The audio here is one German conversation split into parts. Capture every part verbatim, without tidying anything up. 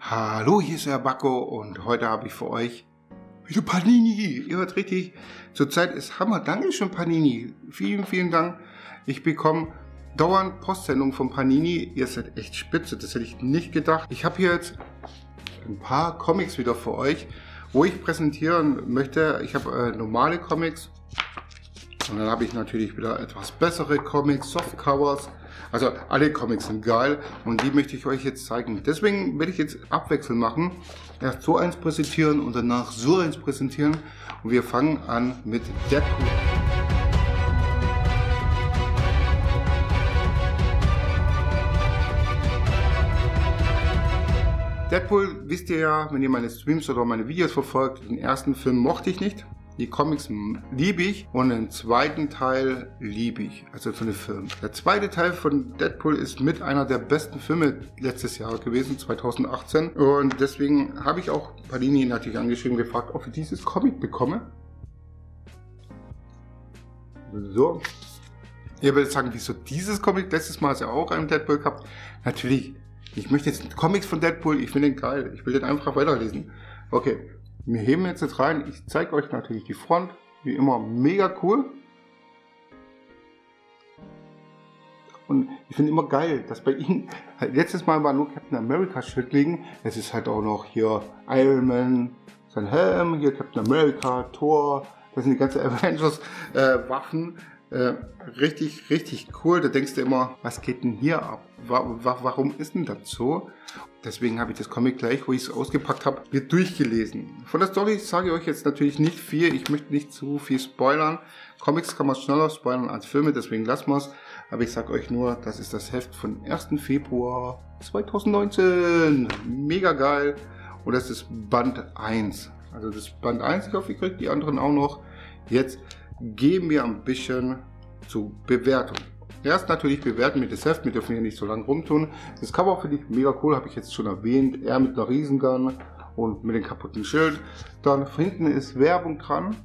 Hallo, hier ist Herr Backo und heute habe ich für euch wieder Panini. Ihr hört richtig, zurzeit ist Hammer. Dankeschön Panini. Vielen, vielen Dank. Ich bekomme dauernd Postsendungen von Panini. Ihr seid echt spitze, das hätte ich nicht gedacht. Ich habe hier jetzt ein paar Comics wieder für euch, wo ich präsentieren möchte. Ich habe äh, normale Comics und dann habe ich natürlich wieder etwas bessere Comics, Softcovers. Also alle Comics sind geil und die möchte ich euch jetzt zeigen. Deswegen werde ich jetzt abwechselnd machen. Erst so eins präsentieren und danach so eins präsentieren. Und wir fangen an mit Deadpool. Deadpool, wisst ihr ja, wenn ihr meine Streams oder meine Videos verfolgt, den ersten Film mochte ich nicht. Die Comics liebe ich und den zweiten Teil liebe ich, also für den Film. Der zweite Teil von Deadpool ist mit einer der besten Filme letztes Jahr gewesen, zweitausendachtzehn. Und deswegen habe ich auch Panini natürlich angeschrieben, gefragt, ob ich dieses Comic bekomme. So. Ihr werdet sagen, wieso dieses Comic? Letztes Mal hast du ja auch einen Deadpool gehabt. Natürlich, ich möchte jetzt Comics von Deadpool, ich finde den geil. Ich will den einfach weiterlesen. Okay. Wir heben jetzt jetzt rein. Ich zeige euch natürlich die Front. Wie immer mega cool. Und ich finde immer geil, dass bei ihnen, letztes Mal war nur Captain America Schild liegen. Es ist halt auch noch hier Iron Man, sein Helm, hier Captain America, Thor. Das sind die ganzen Avengers äh, Waffen. Äh, richtig, richtig cool. Da denkst du immer, was geht denn hier ab? Wa wa warum ist denn das so? Deswegen habe ich das Comic gleich, wo ich es ausgepackt habe, mir durchgelesen. Von der Story sage ich euch jetzt natürlich nicht viel. Ich möchte nicht zu viel spoilern. Comics kann man schneller spoilern als Filme, deswegen lassen wir es. Aber ich sage euch nur, das ist das Heft von ersten Februar zweitausendneunzehn. Mega geil. Und das ist Band eins. Also das ist Band eins, ich hoffe, ihr kriegt die anderen auch noch. Jetzt gehen wir ein bisschen zur Bewertung. Erst natürlich bewerten mit das Heft, wir dürfen hier nicht so lange rumtun. Das Cover finde ich mega cool, habe ich jetzt schon erwähnt. Er mit einer Riesengun und mit dem kaputten Schild. Dann hinten ist Werbung dran.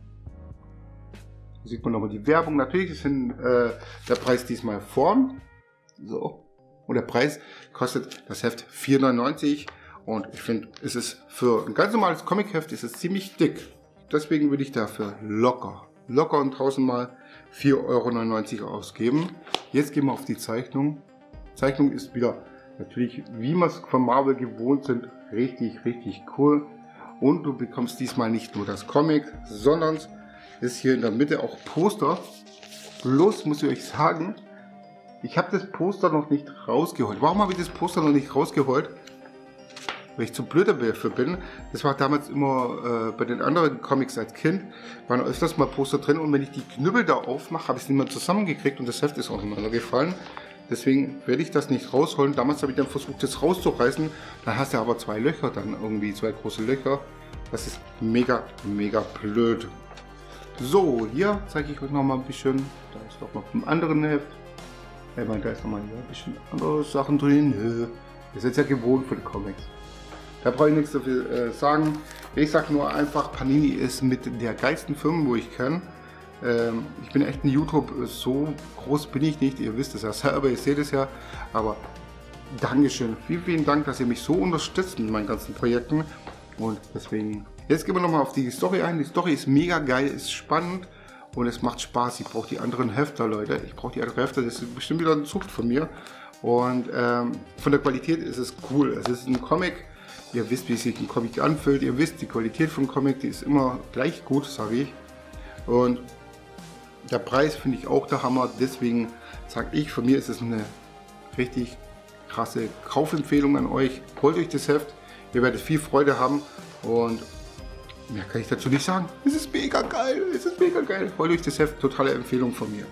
Da sieht man nochmal die Werbung. Natürlich ist hin, äh, der Preis diesmal vorn. So. Und der Preis kostet das Heft vier neunundneunzig. Und ich finde, es ist für ein ganz normales Comic-Heft ist es ziemlich dick. Deswegen würde ich dafür locker, locker und tausendmal vier Euro neunundneunzig ausgeben. Jetzt gehen wir auf die Zeichnung. Zeichnung ist wieder natürlich, wie wir es von Marvel gewohnt sind, richtig, richtig cool. Und du bekommst diesmal nicht nur das Comic, sondern ist hier in der Mitte auch Poster. Bloß muss ich euch sagen, ich habe das Poster noch nicht rausgeholt. Warum habe ich das Poster noch nicht rausgeholt? Weil ich zu blöd dafür bin. Das war damals immer äh, bei den anderen Comics als Kind, waren öfters mal Poster drin und wenn ich die Knüppel da aufmache, habe ich es nicht mehr zusammengekriegt und das Heft ist auseinander gefallen. Deswegen werde ich das nicht rausholen. Damals habe ich dann versucht, das rauszureißen. Dann hast du aber zwei Löcher, dann irgendwie zwei große Löcher. Das ist mega, mega blöd. So, hier zeige ich euch noch mal ein bisschen. Da ist noch mal vom anderen Heft. Ich meine, da ist noch mal ein bisschen andere Sachen drin. Ihr seid ja gewohnt für die Comics. Da brauche ich nichts dafür äh, sagen. Ich sage nur einfach, Panini ist mit der geilsten Firma, wo ich kann. Ähm, ich bin echt ein YouTube, so groß bin ich nicht. Ihr wisst es ja selber, ihr seht es ja. Aber Dankeschön, vielen, vielen Dank, dass ihr mich so unterstützt mit meinen ganzen Projekten. Und deswegen, jetzt gehen wir nochmal auf die Story ein. Die Story ist mega geil, ist spannend und es macht Spaß. Ich brauche die anderen Hefter, Leute. Ich brauche die anderen Hefter, das ist bestimmt wieder eine Zucht von mir. Und ähm, von der Qualität ist es cool. Es ist ein Comic. Ihr wisst, wie sich ein Comic anfühlt. Ihr wisst, die Qualität vom Comic, die ist immer gleich gut, sage ich. Und der Preis finde ich auch der Hammer. Deswegen sage ich, von mir ist es eine richtig krasse Kaufempfehlung an euch. Holt euch das Heft. Ihr werdet viel Freude haben. Und mehr kann ich dazu nicht sagen. Es ist mega geil. Es ist mega geil. Holt euch das Heft. Totale Empfehlung von mir.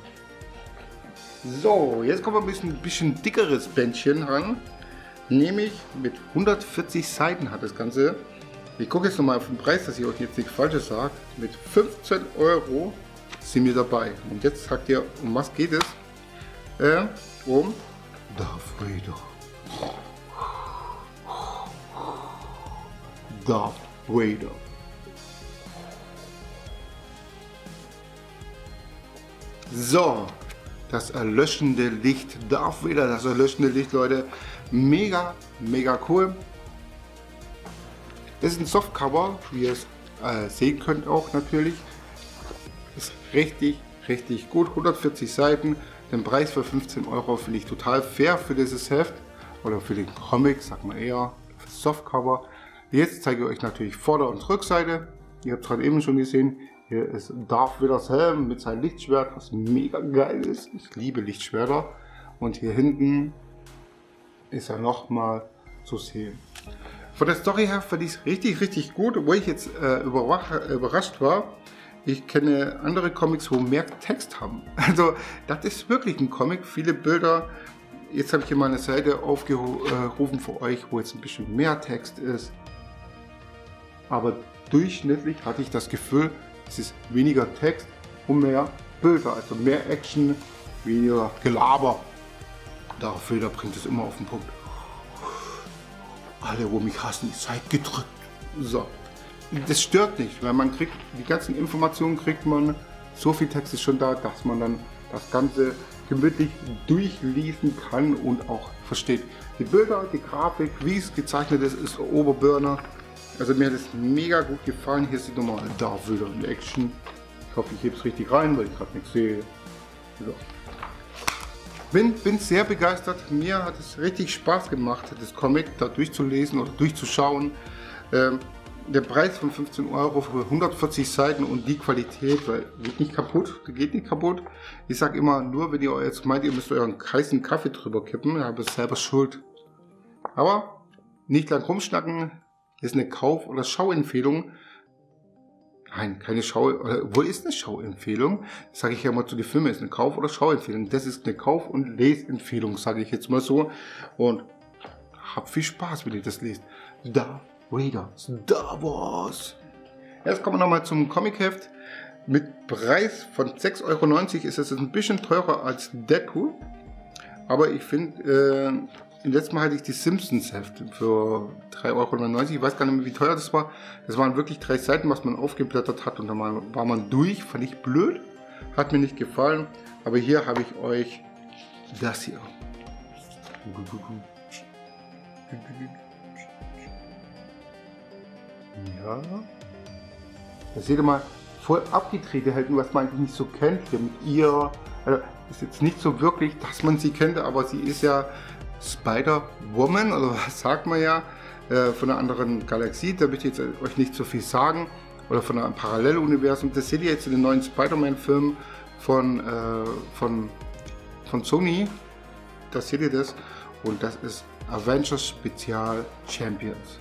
So, jetzt kommen wir ein bisschen, bisschen dickeres Bändchen ran. Nämlich mit hundertvierzig Seiten hat das Ganze. Ich gucke jetzt nochmal auf den Preis, dass ich euch jetzt nichts Falsches sage. Mit fünfzehn Euro sind wir dabei. Und jetzt sagt ihr, um was geht es? Äh, um Darth Vader. Darth Vader. So, das erlöschende Licht. Darth Vader, das erlöschende Licht, Leute. Mega, mega cool. Das ist ein Softcover, wie ihr es äh, sehen könnt auch natürlich. Ist richtig, richtig gut. hundertvierzig Seiten. Den Preis für fünfzehn Euro finde ich total fair für dieses Heft. Oder für den Comic, sag mal eher, für Softcover. Jetzt zeige ich euch natürlich Vorder- und Rückseite. Ihr habt es gerade eben schon gesehen. Hier ist Darth Vaders Helm mit seinem Lichtschwert, was mega geil ist. Ich liebe Lichtschwerter. Und hier hinten ist er nochmal zu sehen. Von der Story her fand ich es richtig, richtig gut, wo ich jetzt äh, überrascht war. Ich kenne andere Comics, wo mehr Text haben. Also das ist wirklich ein Comic, viele Bilder. Jetzt habe ich hier mal eine Seite aufgerufen für euch, wo jetzt ein bisschen mehr Text ist. Aber durchschnittlich hatte ich das Gefühl, es ist weniger Text und mehr Bilder, also mehr Action, weniger Gelaber. Darth Vader bringt es immer auf den Punkt. Alle, wo mich hassen, seid gedrückt. So. Das stört nicht, weil man kriegt, die ganzen Informationen kriegt man, so viel Text ist schon da, dass man dann das Ganze gemütlich durchlesen kann und auch versteht. Die Bilder, die Grafik, wie es gezeichnet ist, ist Oberburner. Also mir hat es mega gut gefallen. Hier ist die Nummer Darth Vader in Action. Ich hoffe, ich hebe es richtig rein, weil ich gerade nichts sehe. So. Bin, bin sehr begeistert. Mir hat es richtig Spaß gemacht, das Comic da durchzulesen oder durchzuschauen. Ähm, der Preis von fünfzehn Euro für hundertvierzig Seiten und die Qualität, weil geht nicht kaputt, geht nicht kaputt. Ich sage immer, nur wenn ihr jetzt meint, ihr müsst euren heißen Kaffee drüber kippen, dann habt ihr selber Schuld. Aber nicht lang rumschnacken, ist eine Kauf- oder Schauempfehlung. Nein, keine Schau, oder wo ist eine Schauempfehlung? Das sage ich ja mal zu den Filmen, ist eine Kauf- oder Schauempfehlung. Das ist eine Kauf- und Lesempfehlung, sage ich jetzt mal so. Und habt viel Spaß, wenn ihr das lest. Darth Vader, Star Wars. Jetzt kommen wir nochmal zum Comicheft. Mit Preis von sechs Euro neunzig ist es ein bisschen teurer als Deadpool. Aber ich finde, äh, letztes Mal hatte ich die Simpsons Heft für drei Euro neunundneunzig. Ich weiß gar nicht mehr, wie teuer das war. Das waren wirklich drei Seiten, was man aufgeblättert hat und dann war man durch. Fand ich blöd. Hat mir nicht gefallen. Aber hier habe ich euch das hier. Ja. Da seht ihr mal, voll abgedrehte Helden, was man eigentlich nicht so kennt. Hier mit ihr. Also ist jetzt nicht so wirklich, dass man sie kennt, aber sie ist ja Spider-Woman, oder was sagt man ja, äh, von einer anderen Galaxie. Da möchte ich jetzt euch nicht so viel sagen. Oder von einem Paralleluniversum. Das seht ihr jetzt in den neuen Spider-Man-Film von, äh, von, von Sony. Da seht ihr das. Und das ist Avengers Spezial Champions.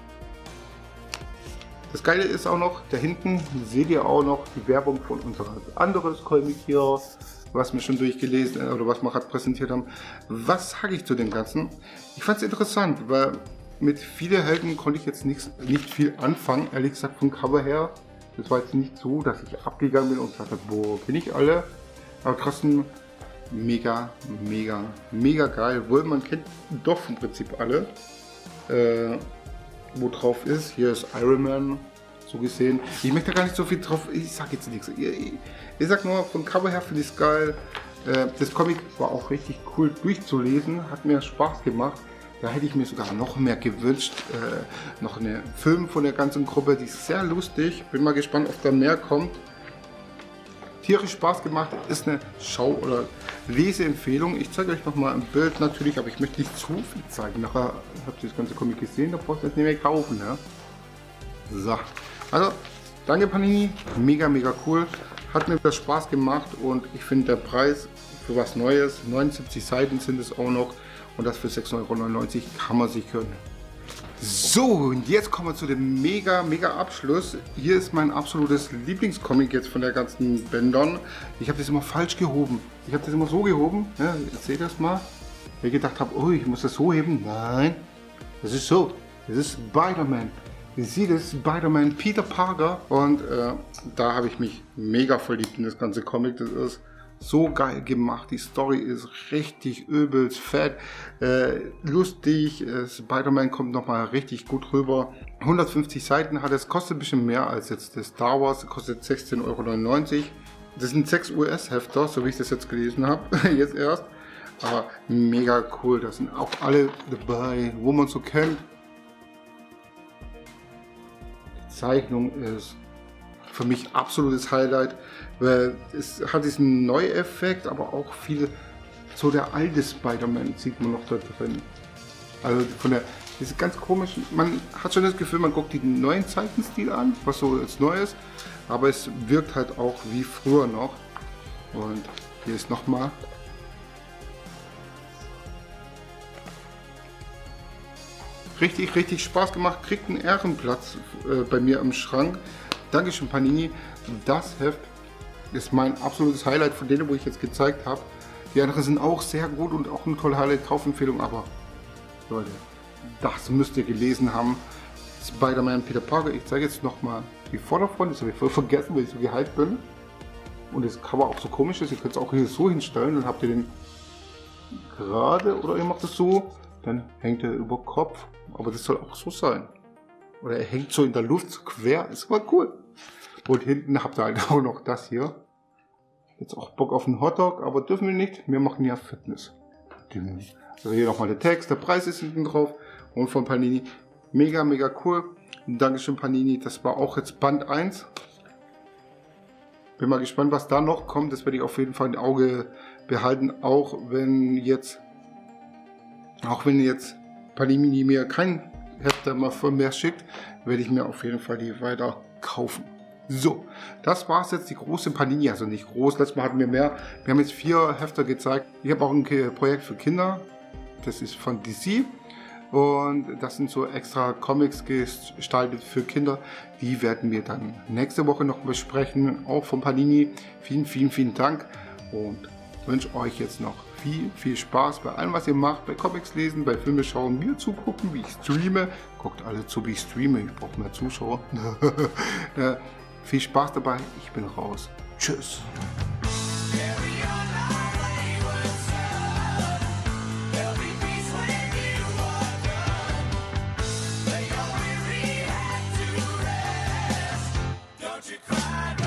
Das Geile ist auch noch, da hinten seht ihr auch noch die Werbung von unserem anderes Comic hier, was wir schon durchgelesen oder was wir gerade präsentiert haben. Was sage ich zu dem Ganzen? Ich fand es interessant, weil mit vielen Helden konnte ich jetzt nicht, nicht viel anfangen, ehrlich gesagt vom Cover her. Das war jetzt nicht so, dass ich abgegangen bin und sagte, boah, kenne ich alle. Aber trotzdem mega, mega, mega geil. Wohl, man kennt doch im Prinzip alle. Äh, wo drauf ist. Hier ist Iron Man, so gesehen. Ich möchte gar nicht so viel drauf, ich sag jetzt nichts. Ich, ich, ich sag nur, vom Cover her finde ich es geil. Äh, das Comic war auch richtig cool durchzulesen, hat mir Spaß gemacht. Da hätte ich mir sogar noch mehr gewünscht. Äh, noch einen Film von der ganzen Gruppe, die ist sehr lustig. Bin mal gespannt, ob da mehr kommt. Tierisch Spaß gemacht, ist eine Schau- oder Leseempfehlung. Ich zeige euch noch mal ein Bild natürlich, aber ich möchte nicht zu viel zeigen. Nachher habt ihr das ganze Comic gesehen, da braucht ihr es nicht mehr kaufen. Ne? So, also danke Panini, mega, mega cool. Hat mir wieder Spaß gemacht und ich finde der Preis für was Neues, neunundsiebzig Seiten sind es auch noch und das für sechs Euro neunundneunzig kann man sich gönnen. So, und jetzt kommen wir zu dem mega, mega Abschluss. Hier ist mein absolutes Lieblingscomic jetzt von der ganzen Bändern. Ich habe das immer falsch gehoben. Ich habe das immer so gehoben. Ja, jetzt seht ihr das mal. Ich gedacht habe, oh, ich muss das so heben. Nein, das ist so. Das ist Spider-Man. Ihr seht es, Spider-Man Peter Parker. Und äh, da habe ich mich mega verliebt in das ganze Comic. Das ist so geil gemacht, die Story ist richtig übelst fett, äh, lustig, äh, Spider-Man kommt nochmal richtig gut rüber. hundertfünfzig Seiten hat es, kostet ein bisschen mehr als jetzt das Star Wars, kostet sechzehn Euro neunundneunzig. Das sind sechs U S-Hefter, so wie ich das jetzt gelesen habe, jetzt erst. Aber mega cool, da sind auch alle dabei, wo man so kennt. Zeichnung ist für mich absolutes Highlight, weil es hat diesen Neueffekt, aber auch viel so der alte Spider-Man sieht man noch da drin. Also von der, das ist ganz komisch, man hat schon das Gefühl, man guckt den neuen Zeichenstil an, was so jetzt neu ist, aber es wirkt halt auch wie früher noch. Und hier ist nochmal. Richtig, richtig Spaß gemacht, kriegt einen Ehrenplatz äh, bei mir im Schrank. Dankeschön Panini. Das Heft ist mein absolutes Highlight von denen, wo ich jetzt gezeigt habe. Die anderen sind auch sehr gut und auch eine tolle Highlight-Kaufempfehlung, aber Leute, das müsst ihr gelesen haben. Spider-Man Peter Parker. Ich zeige jetzt nochmal die Vorderfront, das habe ich voll vergessen, weil ich so gehypt bin. Und das Cover auch so komisch ist, ihr könnt es auch hier so hinstellen, dann habt ihr den gerade oder ihr macht es so, dann hängt er über Kopf. Aber das soll auch so sein. Oder er hängt so in der Luft so quer, ist aber cool. Und hinten habt ihr halt auch noch das hier. Jetzt auch Bock auf einen Hotdog, aber dürfen wir nicht, wir machen ja Fitness. Also hier nochmal der Text, der Preis ist hinten drauf und von Panini. Mega, mega cool. Dankeschön Panini, das war auch jetzt Band eins. Bin mal gespannt, was da noch kommt. Das werde ich auf jeden Fall im Auge behalten, auch wenn jetzt, auch wenn jetzt Panini mir kein Hefter mal von mehr schickt, werde ich mir auf jeden Fall die weiter kaufen. So, das war es jetzt, die große Panini, also nicht groß, letztes Mal hatten wir mehr. Wir haben jetzt vier Hefter gezeigt. Ich habe auch ein Projekt für Kinder, das ist von D C. Und das sind so extra Comics gestaltet für Kinder. Die werden wir dann nächste Woche noch besprechen, auch von Panini. Vielen, vielen, vielen Dank und wünsche euch jetzt noch viel, viel Spaß bei allem, was ihr macht, bei Comics lesen, bei Filme schauen, mir zugucken, wie ich streame. Guckt alle zu, wie ich streame, ich brauche mehr Zuschauer. äh, viel Spaß dabei, ich bin raus. Tschüss. Don't you cry.